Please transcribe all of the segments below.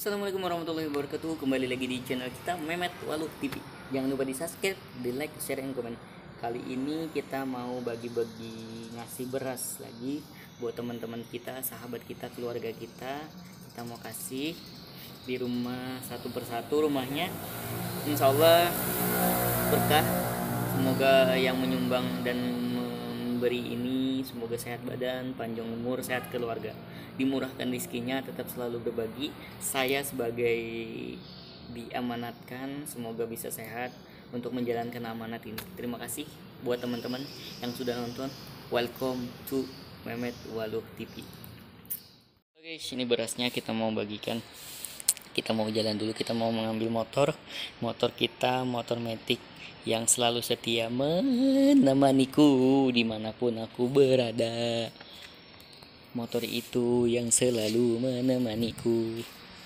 Assalamualaikum warahmatullahi wabarakatuh. Kembali lagi di channel kita Mehmet Waluh TV. Jangan lupa di subscribe, di like, share, dan komen. Kali ini kita mau bagi-bagi ngasih beras lagi buat teman-teman kita, sahabat kita, keluarga kita. Kita mau kasih di rumah satu persatu rumahnya. Insya Allah berkah. Semoga yang menyumbang dan memberi ini semoga sehat badan, panjang umur, sehat keluarga, dimurahkan rezekinya, tetap selalu berbagi. Saya sebagai diamanatkan semoga bisa sehat untuk menjalankan amanat ini. Terima kasih buat teman-teman yang sudah nonton. Welcome to Mehmet Waluh TV. Oke, sini berasnya kita mau bagikan. Kita mau jalan dulu, kita mau mengambil motor kita, motor Matic yang selalu setia menemaniku dimanapun aku berada. Motor itu yang selalu menemaniku.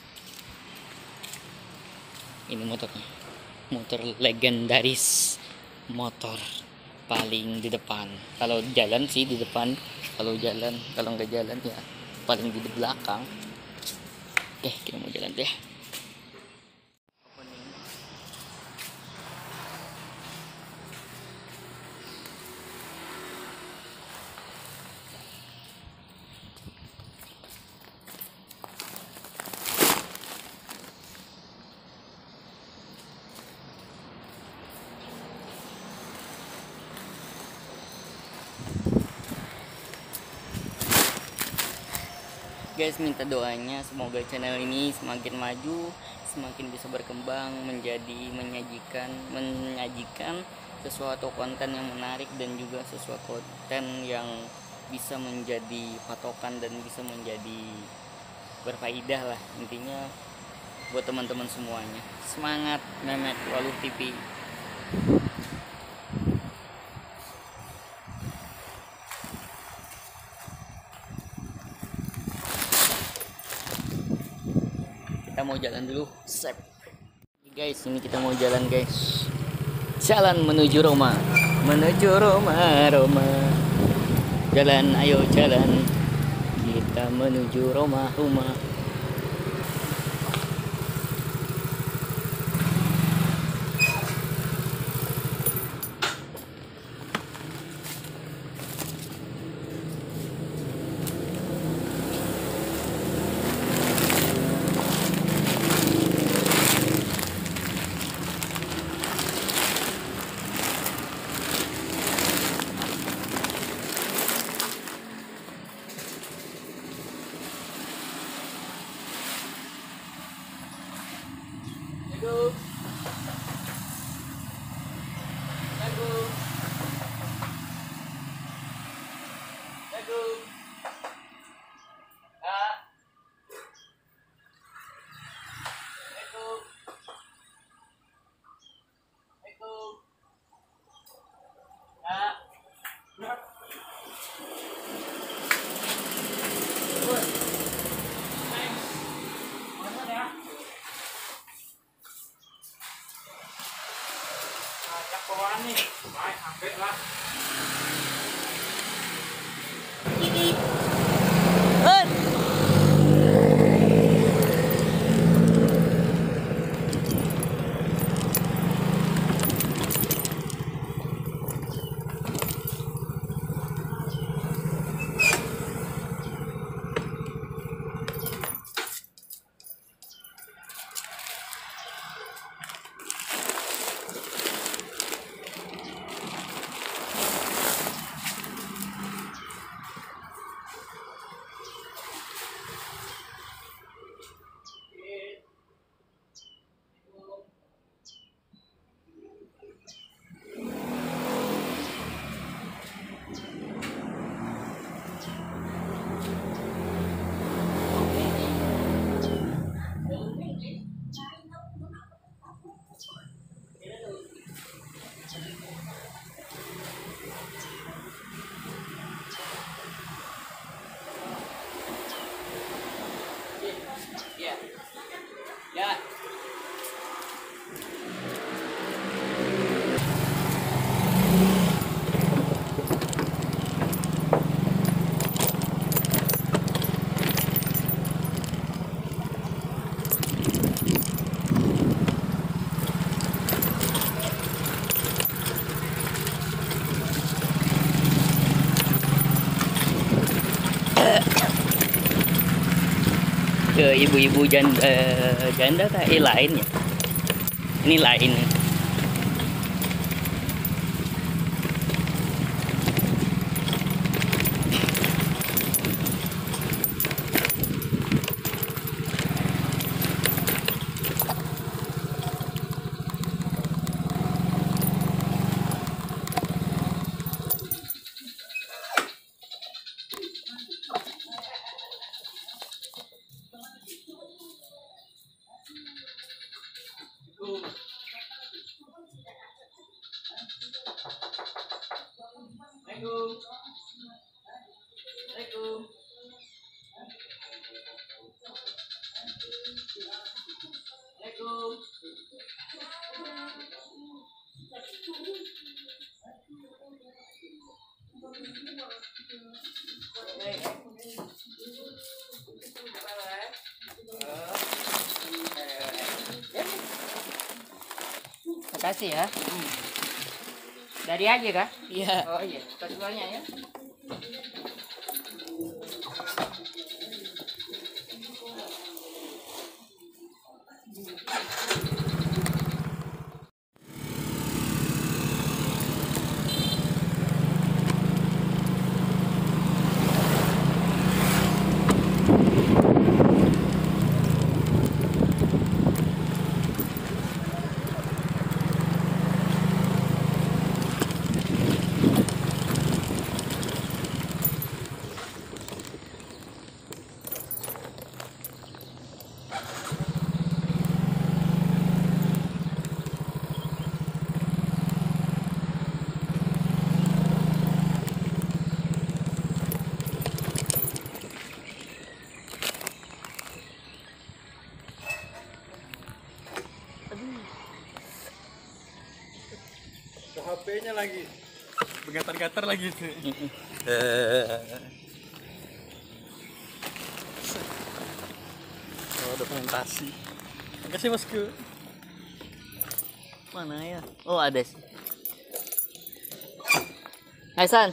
Ini motornya, motor legendaris, motor paling di depan. Kalau jalan sih di depan, kalau nggak jalan ya paling di belakang. Oke, kita mau jalan deh. Guys, minta doanya semoga channel ini semakin maju, semakin bisa berkembang, menyajikan sesuatu konten yang menarik dan juga sesuatu konten yang bisa menjadi patokan dan bisa menjadi berfaedah lah. Intinya buat teman-teman semuanya, semangat Mehmet Waluh TV. Kita mau jalan dulu, sep. Guys, ini kita mau jalan guys. Jalan menuju Roma, Roma. Jalan, ayo jalan. Kita menuju Roma. ke ibu-ibu janda, janda kah? Lain ya. Ini lain. Makasih ya. Dari aja kah? Iya. Oh iya, keduanya ya. HP-nya lagi bergatar-gatar lagi tuh. Oh, dokumentasi. Makasih Bosku. Mana ya? Oh, ada sih. Hai San.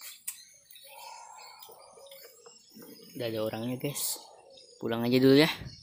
Udah ada orangnya guys, pulang aja dulu ya.